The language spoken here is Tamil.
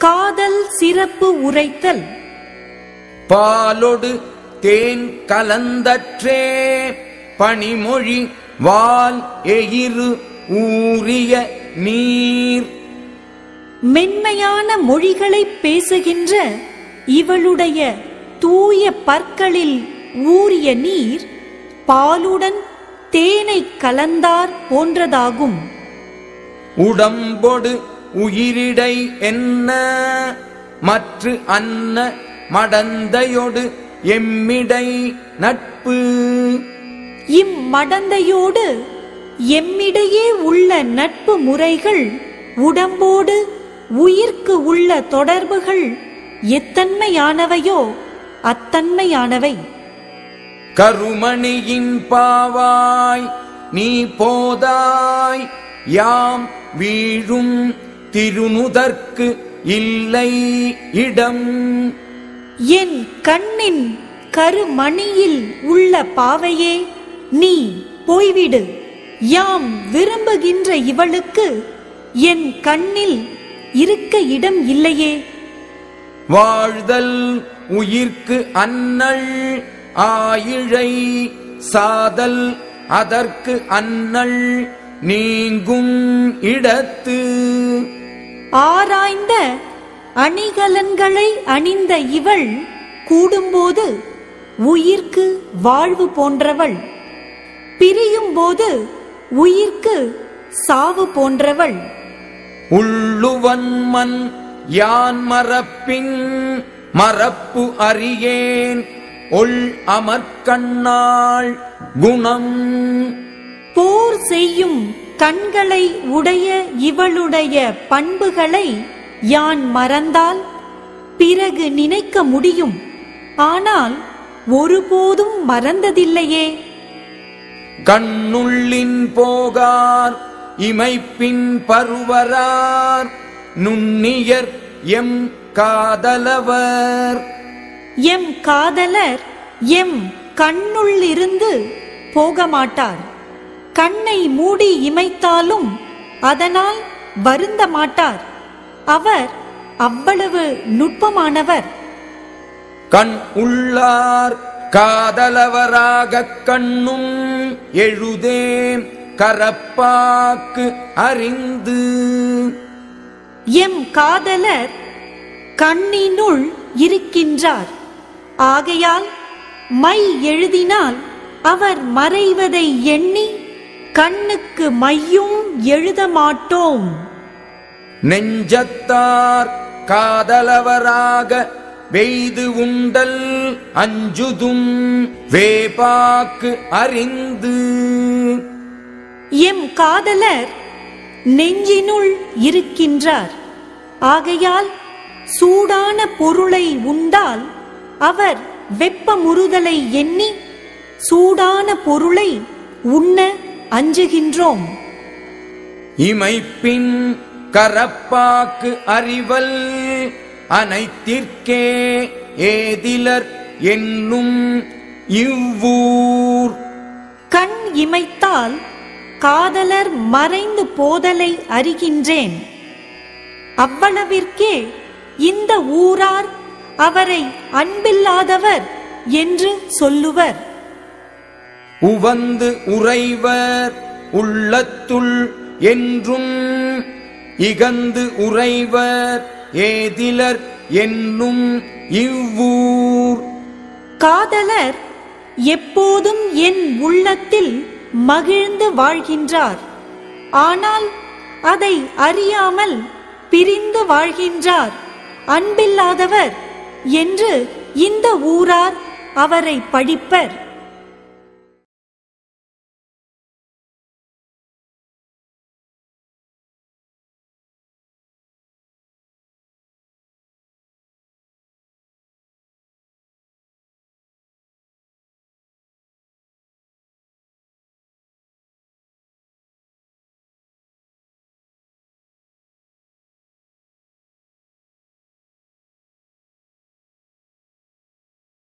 காதல் சிறப்பு உரைத்தல். பாலொடு தேன் கலந்தற்றே பனிமொழி வால் எயிறு ஊறிய நீர். மென்மையான மொழிகளை பேசுகின்ற இவளுடைய தூய பற்களில் ஊறிய நீர் பாலுடன் தேனை கலந்தார் போன்றதாகும். உடம்பொடு உயிரிடை என்ன மற்று அன்ன மடந்தையொடு எம்மிடை நட்பு. இம்மடந்தையோடு எம்மிடையே உள்ள நட்பு முறைகள், உடம்போடு உயிர்க்கு உள்ள தொடர்புகள் எத்தன்மையானவையோ அத்தன்மையானவை. கருமணியின் பாவாய் நீ போதாய் யாம் வீழும் திருநுதற்கு இல்லை இடம். என் கண்ணின் கருமணியில் உள்ள பாவையே, நீ போய்விடு. யாம் விரும்புகின்ற இவளுக்கு என் கண்ணில் இருக்க இடம் இல்லையே. வாழ்தல் உயிர்க்கு அன்னள் ஆயிழை சாதல் அதற்கு அன்னள் நீங்கும் இடத்து. ஆராய்ந்த அணிகலன்களை அணிந்த இவள் கூடும்போது உயிர்க்கு வாழ்வு போன்றவள், பிரியும்போது உயிர்க்கு சாவு போன்றவள். உள்ளுவன்மன் யான் மறப்பின் மறப்பு அறியேன் ஒள் அமர்கண்ணாள் குணம். போர் செய்யும் கண்களை உடைய இவளுடைய பண்புகளை யான் மறந்தால் பிறகு நினைக்க முடியும், ஆனால் ஒருபோதும் மறந்ததில்லையே. கண்ணுள்ளின் போகார் இமைப்பின் பருவரார் நுண்ணியர் எம் காதலவர். எம் காதலர் எம் கண்ணுள்ளிருந்து போக மாட்டார். கண்ணை மூடி இமைத்தாலும் அதனால் வருந்த மாட்டார். அவர் அவ்வளவு நுட்பமானவர். கண் உள்ளார் காதலவராகக் கண்ணும் எழுதேம் கரப்பாக்கு அறிந்து. எம் காதலர் கண்ணினுள் இருக்கின்றார். ஆகையால் மை எழுதினால் அவர் மறைவதை எண்ணி கண்ணுக்கு மையும் எழுத மாட்டோம். நெஞ்சத்தார் காதலவராக வெய்து உண்டல் அஞ்சுதும் வேபாக்கு அறிந்து. எம் காதலர் நெஞ்சினுள் இருக்கின்றார். ஆகையால் சூடான பொருளை உண்டால் அவர் வெப்பமுறுதலை எண்ணி சூடான பொருளை உண்ண அஞ்சுகின்றோம். இமைப்பின் கரப்பாக்கு அறிவல் அனைத்திற்கே ஏதிலர் என்னும் இவ்வூர். கண் இமைத்தால் காதலர் மறைந்து போதலை அறிகின்றேன். அவ்வளவிற்கே இந்த ஊரார் அவரை அன்பில்லாதவர் என்று சொல்லுவர். உவந்து உறைவர் உள்ளத்துள் என்றும் இகந்து உறைவர் ஏதிலர் என்னும் இவ்வூர். காதலர் எப்போதும் என் உள்ளத்தில் மகிழ்ந்து வாழ்கின்றார். ஆனால் அதை அறியாமல் பிரிந்து வாழ்கின்றார். அன்பில்லாதவர் என்று இந்த ஊரார் அவரை பழிப்பர்.